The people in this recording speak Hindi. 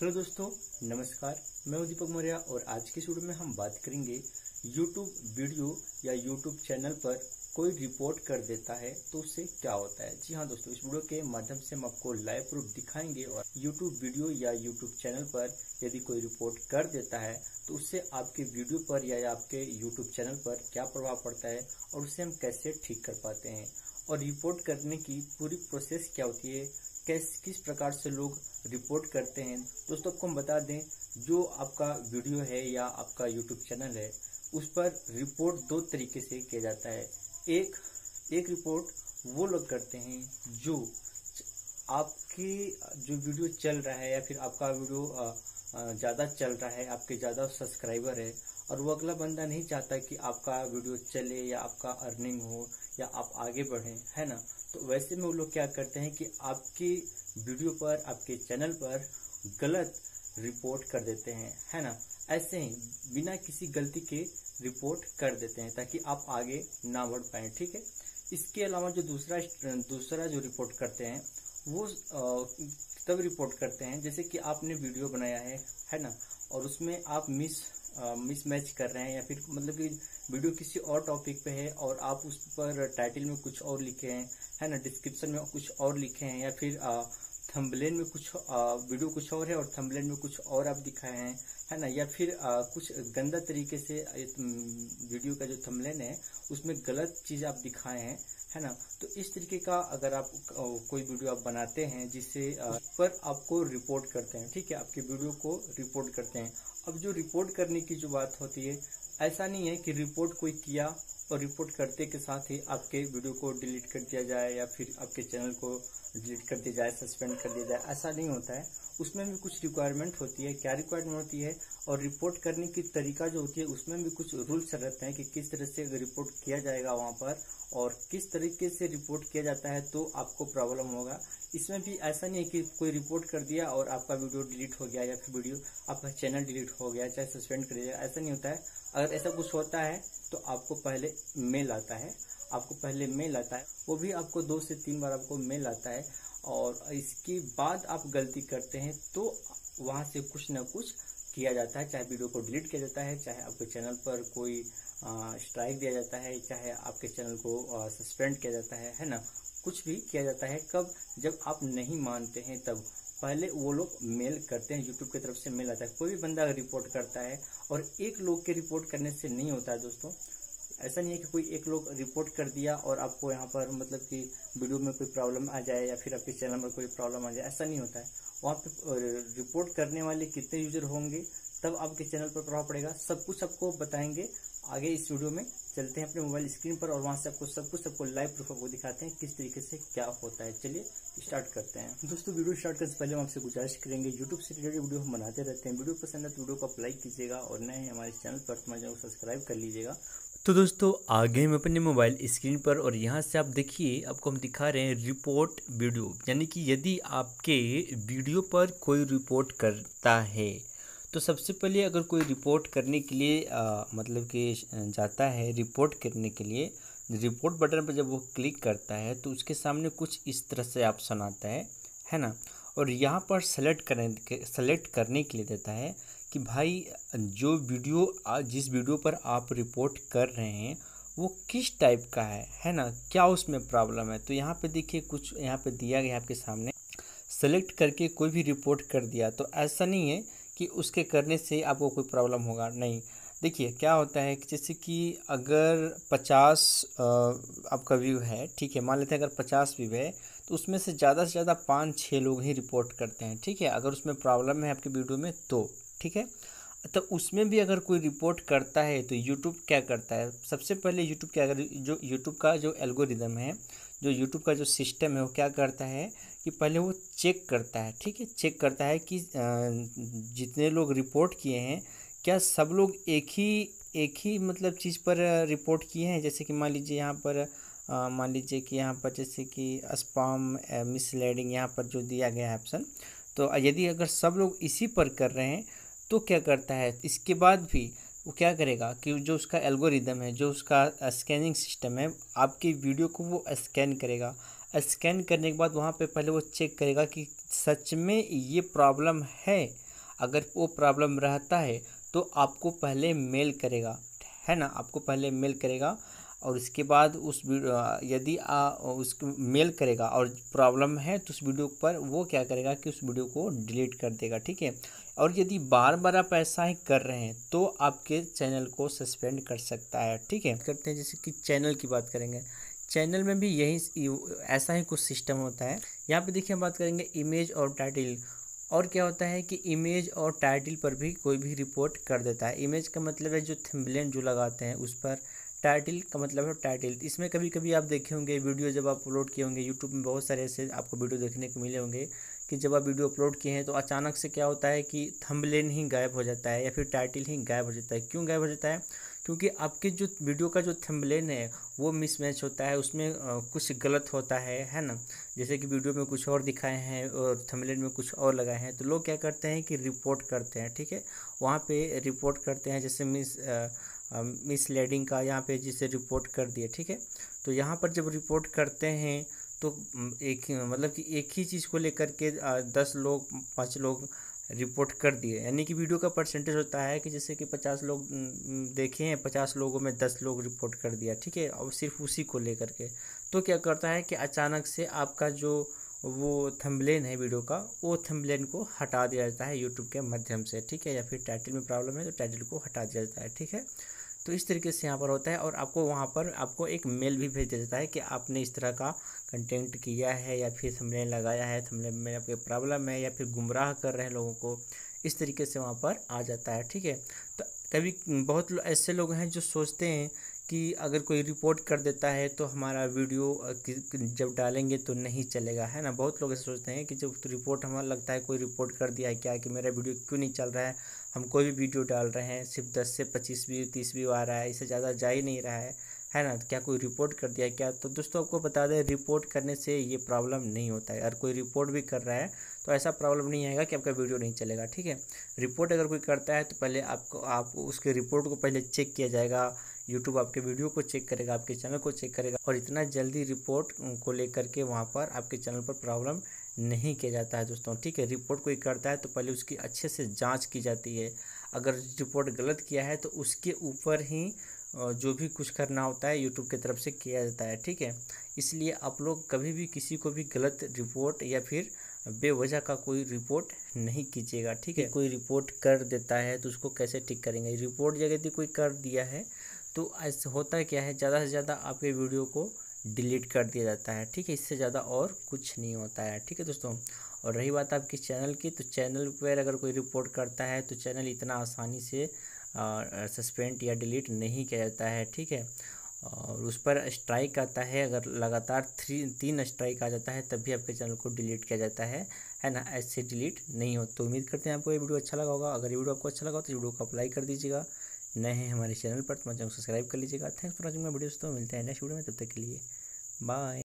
हेलो दोस्तों, नमस्कार। मैं हूं दीपक मौर्य और आज की इस वीडियो में हम बात करेंगे YouTube वीडियो या YouTube चैनल पर कोई रिपोर्ट कर देता है तो उससे क्या होता है। जी हाँ दोस्तों, इस वीडियो के माध्यम से हम आपको लाइव प्रूफ दिखाएंगे और YouTube वीडियो या YouTube चैनल पर यदि कोई रिपोर्ट कर देता है तो उससे आपके वीडियो पर या आपके YouTube चैनल पर क्या प्रभाव पड़ता है और उसे हम कैसे ठीक कर पाते हैं और रिपोर्ट करने की पूरी प्रोसेस क्या होती है, किस प्रकार से लोग रिपोर्ट करते हैं। दोस्तों आपको हम बता दें, जो आपका वीडियो है या आपका यूट्यूब चैनल है उस पर रिपोर्ट दो तरीके से किया जाता है। एक रिपोर्ट वो लोग करते हैं जो आपकी जो वीडियो चल रहा है या फिर आपका वीडियो ज़्यादा चल रहा है, आपके ज़्यादा सब्सक्राइबर है और वो अगला बंदा नहीं चाहता कि आपका वीडियो चले या आपका अर्निंग हो या आप आगे बढ़ें, है ना। तो वैसे में वो लोग क्या करते हैं कि आपकी वीडियो पर, आपके चैनल पर गलत रिपोर्ट कर देते हैं, है ना। ऐसे ही बिना किसी गलती के रिपोर्ट कर देते हैं ताकि आप आगे ना बढ़ पाए, ठीक है। इसके अलावा जो दूसरा जो रिपोर्ट करते हैं वो तब रिपोर्ट करते हैं जैसे कि आपने वीडियो बनाया है ना, और उसमें आप मिस मैच कर रहे हैं या फिर मतलब कि वीडियो किसी और टॉपिक पे है और आप उस पर टाइटल में कुछ और लिखे हैं, है ना, डिस्क्रिप्शन में कुछ और लिखे हैं या फिर थंबनेल में कुछ वीडियो कुछ और है और थंबनेल में कुछ और आप दिखाए हैं, है ना, या फिर कुछ गंदा तरीके से वीडियो का जो थंबनेल है उसमें गलत चीज़ आप दिखाए हैं, है ना। तो इस तरीके का अगर आप कोई वीडियो आप बनाते हैं जिससे पर आपको रिपोर्ट करते हैं, ठीक है, आपके वीडियो को रिपोर्ट करते हैं। अब जो रिपोर्ट करने की जो बात होती है, ऐसा नहीं है कि रिपोर्ट कोई किया और रिपोर्ट करते के साथ ही आपके वीडियो को डिलीट कर दिया जाए या फिर आपके चैनल को डिलीट कर दिया जाए, सस्पेंड कर दिया जाए, ऐसा नहीं होता है। उसमें भी कुछ रिक्वायरमेंट होती है। क्या रिक्वायरमेंट होती है और रिपोर्ट करने की तरीका जो होती है उसमें भी कुछ रूल्स रहते हैं कि किस तरह से रिपोर्ट किया जाएगा वहाँ पर और किस तरीके से रिपोर्ट किया जाता है तो आपको प्रॉब्लम होगा। इसमें भी ऐसा नहीं है कि कोई रिपोर्ट कर दिया और आपका वीडियो डिलीट हो गया या फिर वीडियो आपका चैनल डिलीट हो गया, चाहे सस्पेंड कर दिया, ऐसा नहीं होता है। अगर ऐसा कुछ होता है तो आपको पहले मेल आता है, वो भी आपको 2 से 3 बार आपको मेल आता है और इसके बाद आप गलती करते हैं तो वहाँ से कुछ ना कुछ किया जाता है, चाहे वीडियो को डिलीट किया जाता है, चाहे आपके चैनल पर कोई स्ट्राइक दिया जाता है, चाहे आपके चैनल को सस्पेंड किया जाता है ना, कुछ भी किया जाता है। कब? जब आप नहीं मानते हैं तब पहले वो लोग मेल करते हैं, यूट्यूब की तरफ से मेल आता है। कोई भी बंदा अगर रिपोर्ट करता है और एक लोग के रिपोर्ट करने से नहीं होता है दोस्तों, ऐसा नहीं है कि कोई एक लोग रिपोर्ट कर दिया और आपको यहाँ पर मतलब कि वीडियो में कोई प्रॉब्लम आ जाए या फिर आपके चैनल में कोई प्रॉब्लम आ जाए, ऐसा नहीं होता है। वहाँ पे रिपोर्ट करने वाले कितने यूजर होंगे तब आपके चैनल पर प्रभाव पड़ेगा। सब कुछ आपको बताएंगे आगे इस वीडियो में। चलते हैं अपने मोबाइल स्क्रीन पर और वहाँ से आपको सब कुछ आपको लाइव प्रूफ आपको दिखाते हैं किस तरीके से क्या होता है। चलिए स्टार्ट करते हैं। दोस्तों वीडियो स्टार्ट करने से पहले हम आपसे गुजारिश करेंगे, यूट्यूब से रिलेटेड वीडियो हम बनाते रहते हैं। वीडियो पसंद है तो वीडियो को आप लाइक कीजिएगा और नए हमारे चैनल पर हमारे चैनल को सब्सक्राइब कर लीजिएगा। तो दोस्तों आगे हम अपने मोबाइल स्क्रीन पर और यहाँ से आप देखिए, आपको हम दिखा रहे हैं रिपोर्ट वीडियो, यानी कि यदि आपके वीडियो पर कोई रिपोर्ट करता है तो सबसे पहले अगर कोई रिपोर्ट करने के लिए मतलब कि जाता है रिपोर्ट करने के लिए, रिपोर्ट बटन पर जब वो क्लिक करता है तो उसके सामने कुछ इस तरह से ऑप्शन आता है ना, और यहाँ पर सेलेक्ट करने के लिए देता है कि भाई जो जिस वीडियो पर आप रिपोर्ट कर रहे हैं वो किस टाइप का है ना, क्या उसमें प्रॉब्लम है। तो यहाँ पे देखिए कुछ यहाँ पे दिया गया आपके सामने, सेलेक्ट करके कोई भी रिपोर्ट कर दिया तो ऐसा नहीं है कि उसके करने से आपको कोई प्रॉब्लम होगा, नहीं। देखिए क्या होता है कि जैसे कि अगर 50 आपका व्यू है, ठीक है, मान लेते हैं अगर 50 व्यू है तो उसमें से ज़्यादा 5-6 लोग ही रिपोर्ट करते हैं, ठीक है, अगर उसमें प्रॉब्लम है आपकी वीडियो में तो, ठीक है। तो उसमें भी अगर कोई रिपोर्ट करता है तो यूट्यूब क्या करता है, सबसे पहले यूट्यूब क्या कर जो यूट्यूब का जो एल्गोरिदम है, जो यूट्यूब का जो सिस्टम है वो क्या करता है कि पहले वो चेक करता है, ठीक है, चेक करता है कि जितने लोग रिपोर्ट किए हैं क्या सब लोग एक ही मतलब चीज़ पर रिपोर्ट किए हैं। जैसे कि मान लीजिए यहाँ पर मान लीजिए कि यहाँ पर जैसे कि स्पैम मिसलीडिंग यहाँ पर जो दिया गया है ऑप्शन, तो यदि अगर सब लोग इसी पर कर रहे हैं तो क्या करता है, इसके बाद भी वो क्या करेगा कि जो उसका एल्गोरिदम है, जो उसका स्कैनिंग सिस्टम है, आपकी वीडियो को वो स्कैन करेगा। स्कैन करने के बाद वहाँ पे पहले वो चेक करेगा कि सच में ये प्रॉब्लम है, अगर वो प्रॉब्लम रहता है तो आपको पहले मेल करेगा, है ना, आपको पहले मेल करेगा और उसके बाद उस यदि उसको मेल करेगा और प्रॉब्लम है तो उस वीडियो पर वो क्या करेगा कि उस वीडियो को डिलीट कर देगा, ठीक है। और यदि बार बार आप ऐसा ही कर रहे हैं तो आपके चैनल को सस्पेंड कर सकता है, ठीक है। करते हैं जैसे कि चैनल की बात करेंगे, चैनल में भी यही ऐसा ही कुछ सिस्टम होता है। यहाँ पे देखिए हम बात करेंगे इमेज और टाइटल। और क्या होता है कि इमेज और टाइटल पर भी कोई भी रिपोर्ट कर देता है। इमेज का मतलब है जो थंबनेल जो लगाते हैं उस पर, टाइटल का मतलब है टाइटल। इसमें कभी कभी आप देखे होंगे वीडियो जब आप अपलोड किए होंगे यूट्यूब में, बहुत सारे ऐसे आपको वीडियो देखने को मिले होंगे कि जब आप वीडियो अपलोड किए हैं तो अचानक से क्या होता है कि थंबनेल ही गायब हो जाता है या फिर टाइटल ही गायब हो जाता है। क्यों गायब हो जाता है? क्योंकि आपके जो वीडियो का जो थंबनेल है वो मिसमैच होता है, उसमें कुछ गलत होता है ना। जैसे कि वीडियो में कुछ और दिखाए हैं और थंबनेल में कुछ और लगाए हैं, तो लोग क्या करते हैं कि रिपोर्ट करते हैं, ठीक है। वहाँ पे रिपोर्ट करते हैं, जैसे मिसलीडिंग का यहाँ पे जिसे रिपोर्ट कर दिए, ठीक है। तो यहाँ पर जब रिपोर्ट करते हैं तो एक मतलब कि एक ही चीज़ को लेकर के 10 लोग 5 लोग रिपोर्ट कर दिए, यानी कि वीडियो का परसेंटेज होता है कि जैसे कि 50 लोग देखे हैं, 50 लोगों में 10 लोग रिपोर्ट कर दिया, ठीक है, और सिर्फ उसी को लेकर के। तो क्या करता है कि अचानक से आपका जो वो थंबनेल है वीडियो का, वो थंबनेल को हटा दिया जाता है यूट्यूब के माध्यम से, ठीक है। या फिर टाइटल में प्रॉब्लम है तो टाइटल को हटा दिया जाता है, ठीक है। तो इस तरीके से यहाँ पर होता है और आपको वहाँ पर आपको एक मेल भी भेज देता है कि आपने इस तरह का कंटेंट किया है या फिर थंबनेल लगाया है, थंबनेल में आपके प्रॉब्लम है या फिर गुमराह कर रहे हैं लोगों को, इस तरीके से वहाँ पर आ जाता है, ठीक है। तो कभी बहुत ऐसे लोग हैं जो सोचते हैं कि अगर कोई रिपोर्ट कर देता है तो हमारा वीडियो जब डालेंगे तो नहीं चलेगा, है ना। बहुत लोग ऐसे सोचते हैं कि जब रिपोर्ट हमारा लगता है कोई रिपोर्ट कर दिया है क्या कि मेरा वीडियो क्यों नहीं चल रहा है, हम कोई भी वीडियो डाल रहे हैं सिर्फ 10 से 25 व्यू 30 व्यू आ रहा है, इससे ज़्यादा जा ही नहीं रहा है ना, क्या कोई रिपोर्ट कर दिया क्या। तो दोस्तों आपको बता दें, रिपोर्ट करने से ये प्रॉब्लम नहीं होता है। अगर कोई रिपोर्ट भी कर रहा है तो ऐसा प्रॉब्लम नहीं आएगा कि आपका वीडियो नहीं चलेगा, ठीक है। रिपोर्ट अगर कोई करता है तो पहले आप उसके रिपोर्ट को पहले चेक किया जाएगा, यूट्यूब आपके वीडियो को चेक करेगा, आपके चैनल को चेक करेगा और इतना जल्दी रिपोर्ट को लेकर के वहाँ पर आपके चैनल पर प्रॉब्लम नहीं किया जाता है दोस्तों, ठीक है। रिपोर्ट कोई करता है तो पहले उसकी अच्छे से जांच की जाती है। अगर रिपोर्ट गलत किया है तो उसके ऊपर ही जो भी कुछ करना होता है यूट्यूब की तरफ से किया जाता है, ठीक है। इसलिए आप लोग कभी भी किसी को भी गलत रिपोर्ट या फिर बेवजह का कोई रिपोर्ट नहीं कीजिएगा, ठीक है। कोई रिपोर्ट कर देता है तो उसको कैसे ठीक करेंगे? रिपोर्ट यदि कोई कर दिया है तो ऐसा होता क्या है, ज़्यादा से ज़्यादा आपके वीडियो को डिलीट कर दिया जाता है, ठीक है। इससे ज़्यादा और कुछ नहीं होता है, ठीक है दोस्तों। और रही बात आपकी चैनल की, तो चैनल पर अगर कोई रिपोर्ट करता है तो चैनल इतना आसानी से सस्पेंड या डिलीट नहीं किया जाता है, ठीक है। और उस पर स्ट्राइक आता है, अगर लगातार 3 स्ट्राइक आ जाता है तब भी आपके चैनल को डिलीट किया जाता है ना। ऐसे डिलीट नहीं हो। तो उम्मीद करते हैं आपको ये वीडियो अच्छा लगा होगा। अगर ये वीडियो आपको अच्छा लगा तो वीडियो को अप्लाई कर दीजिएगा। नए हैं हमारे चैनल पर तो हमारे चैनल को सब्सक्राइब कर लीजिएगा। Thanks for watching my videos. तो मिलते हैं नेक्स्ट वीडियो में, तब तक के लिए बाय।